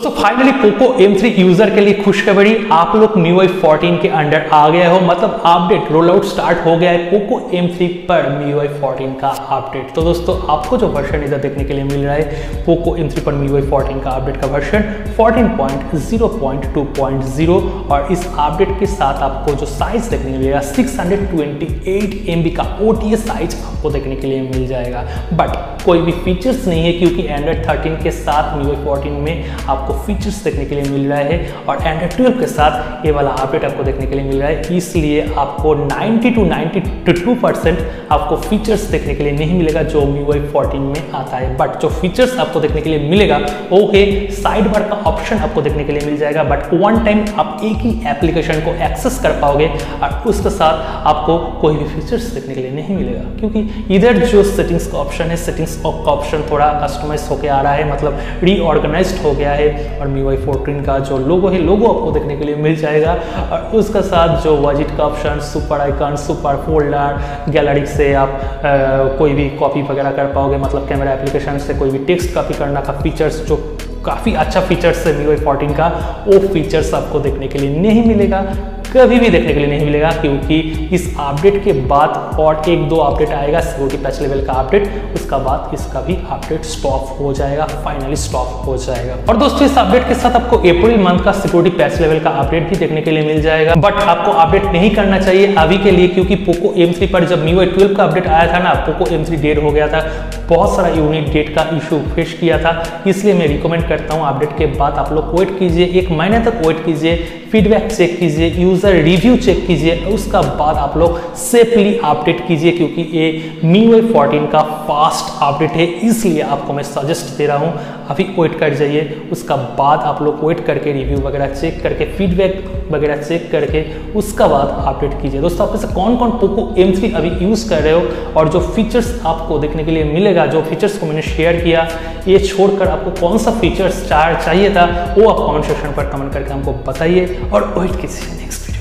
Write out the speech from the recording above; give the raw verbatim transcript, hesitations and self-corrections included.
तो finally Poco M three user के लिए खुशखबरी, आप लोग M I U I fourteen के अंडर आ गए हो, मतलब अपडेट रोल आउट स्टार्ट हो गया है पोको एम थ्री पर M I U I fourteen का अपडेट। तो दोस्तों आपको जो वर्जन इधर देखने के लिए मिल रहा है पोको एम थ्री पर M I U I fourteen का अपडेट का version fourteen point zero point two point zero, और इस अपडेट के साथ आपको जो साइज देखने के लिए मिलेगा six hundred twenty eight M B का ओ टी एस साइज आपको देखने के लिए मिल जाएगा। बट कोई भी फीचर्स नहीं है क्योंकि एंड्रॉइड थर्टीन के साथ M I U I fourteen में आपको फीचर्स देखने के लिए मिल रहा है और एंड्रॉइड ट्वेल्व के साथ ये वाला अपडेट आपको देखने के लिए मिल रहा है, इसलिए आपको ninety two ninety two percent आपको फीचर्स देखने के लिए नहीं मिलेगा जो M I U I fourteen में आता है। बट जो फीचर्स आपको देखने के लिए मिलेगा वो है साइड बार का ऑप्शन आपको देखने के लिए मिल जाएगा, बट वन टाइम आप एक ही एप्लीकेशन को एक्सेस कर पाओगे और उसके साथ आपको कोई भी फीचर्स देखने के लिए नहीं मिलेगा क्योंकि इधर जो सेटिंग्स का ऑप्शन है, सेटिंग्स का ऑप्शन थोड़ा कस्टमाइज होकर आ रहा है, मतलब रीऑर्गेनाइज्ड हो गया है और M I U I fourteen का जो लोगो है लोगो आपको देखने के लिए मिल जाएगा और उसके साथ जो वॉजिट का option, super icon, super folder, gallery से आप आ, कोई भी कॉपी वगैरह कर पाओगे, मतलब कैमरा एप्लीकेशन से कोई भी टेक्स्ट कॉपी करना का फीचर्स जो काफ़ी अच्छा फीचर्स है M I U I fourteen का, वो फीचर्स आपको देखने के लिए नहीं मिलेगा, कभी भी देखने के लिए नहीं मिलेगा क्योंकि इस अपडेट के बाद और एक दो अपडेट आएगा सिक्योरिटी पैच लेवल का अपडेट, उसका बाद इसका भी अपडेट स्टॉप हो जाएगा, फाइनली स्टॉप हो जाएगा। और दोस्तों इस अपडेट के साथ आपको अप्रैल मंथ का सिक्योरिटी पैच लेवल का अपडेट भी देखने के लिए मिल जाएगा, बट आपको अपडेट नहीं करना चाहिए अभी के लिए क्योंकि पोको एम थ्री पर जब M I U I twelve का अपडेट आया था ना, पोको एम थ्री डेड हो गया था, बहुत सारा यूनिट डेट का इशू फेस किया था, इसलिए मैं रिकमेंड करता हूँ अपडेट के बाद आप लोग वेट कीजिए, एक महीने तक वेट कीजिए, फीडबैक चेक कीजिए, यूजर रिव्यू चेक कीजिए, उसका बाद आप लोग सेफली अपडेट कीजिए क्योंकि ये M I U I fourteen का फास्ट अपडेट है, इसलिए आपको मैं सजेस्ट दे रहा हूँ अभी वेट कर जाइए, उसका बाद आप लोग वेट करके रिव्यू वगैरह चेक करके फीडबैक वगैरह चेक करके उसका बाद अपडेट कीजिए। दोस्तों आप में से कौन कौन पोको एम थ्री अभी यूज़ कर रहे हो और जो फीचर्स आपको देखने के लिए मिलेगा, जो फीचर्स को मैंने शेयर किया, ये छोड़कर आपको कौन सा फीचर्स चाहिए था वो आप कमेंट सेक्शन पर कमेंट करके हमको बताइए और वेट कीजिए नेक्स्ट।